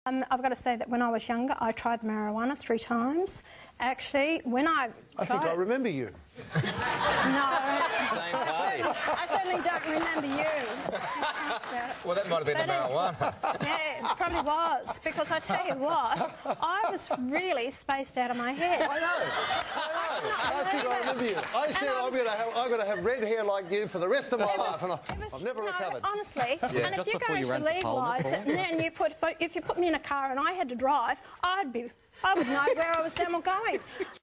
I've got to say that when I was younger, I tried the marijuana 3 times. Actually, when I think I remember you. No. Same party. I certainly don't remember you. Well, that might have been the marijuana. Yeah, it probably was, because I tell you what, I was really spaced out of my head. I know. I think I remember you. I said I'm going to have red hair like you for the rest of my life, and I've never recovered. Honestly, Yeah, and if you're going to legalise it, and then if you put me in a car and I had to drive, I would know where I was then going.